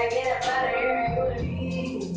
get up out of here, go to leave.